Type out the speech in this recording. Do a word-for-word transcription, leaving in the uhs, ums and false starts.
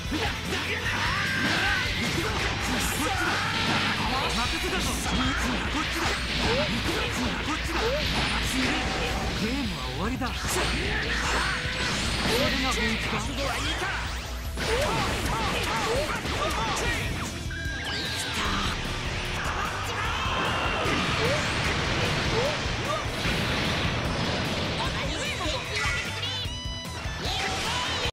ゲームは終わりだ。それが本気か。